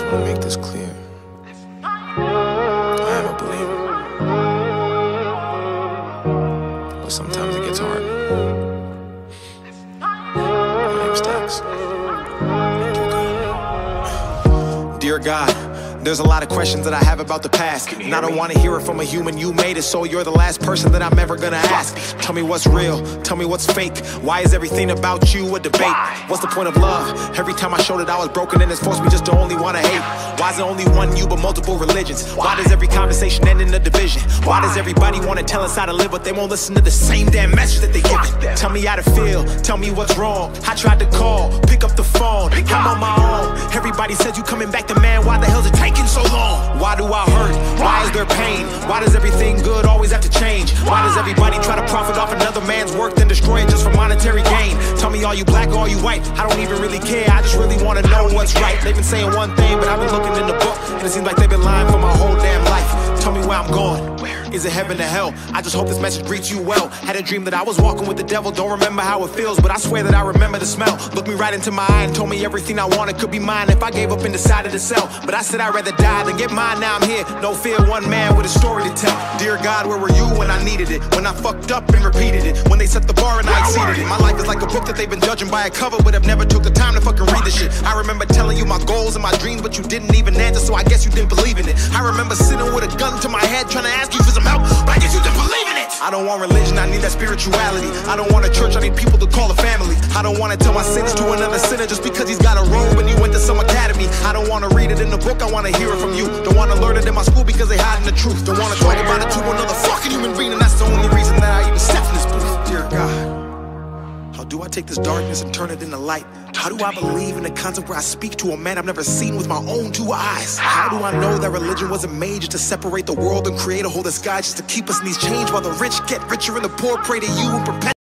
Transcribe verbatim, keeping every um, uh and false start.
want to make this clear. I am a believer. But sometimes it gets hard. My name's Dax. Dear God, there's a lot of questions that I have about the past, and I don't want to hear it from a human. You made it, so you're the last person that I'm ever gonna ask. Tell me what's real, tell me what's fake. Why is everything about you a debate? What's the point of love? Every time I showed it I was broken, and it's forced me just to only want to hate. Why is it only one you but multiple religions? Why does every conversation end in a division? Why does everybody want to tell us how to live, but they won't listen to the same damn message that they give it? Tell me how to feel, tell me what's wrong. I tried to call, pick up the phone, I'm on my own. Everybody says you coming back to man, why the hell's it taking so long? Why do I hurt? Why is there pain? Why does everything good always have to change? Why does everybody try to profit off another man's work, then destroy it just for monetary gain? Tell me, are you black or are you white? I don't even really care, I just really want to know what's right. They've been saying one thing, but I've been looking in the book, and it seems like they've been lying for my whole damn life. Tell me where I'm going. Is it heaven or hell? I just hope this message greets you well. Had a dream that I was walking with the devil. Don't remember how it feels, but I swear that I remember the smell. Looked me right into my eye and told me everything I wanted could be mine if I gave up and decided to sell. But I said I'd rather die than get mine. Now I'm here, no fear, one man with a story to tell. Dear God, where were you when I needed it? When I fucked up and repeated it? When they set the bar and I exceeded it? My life is like a book that they've been judging by a cover, but have never took the time to fucking read the shit. I remember telling you my goals and my dreams, but you didn't even answer, so I guess you didn't believe in it. I remember sitting with a gun to my head trying to ask you for some help, but I guess you didn't believe in it. I don't want religion, I need that spirituality. I don't want a church, I need people to call a family. I don't want to tell my sins to another sinner just because he's got a robe and he went to some academy. I don't want to read it in the book, I want to hear it from you. Don't want to learn it in my school because they hiding the truth. Don't want to talk about it to another fucking human being, and that's the only reason that I even stepped in this booth. Dear God, how do I take this darkness and turn it into light? How do I believe in a concept where I speak to a man I've never seen with my own two eyes? How do I know that religion wasn't made just to separate the world and create a whole disguise just to keep us in these chains while the rich get richer and the poor pray to you and perpetuate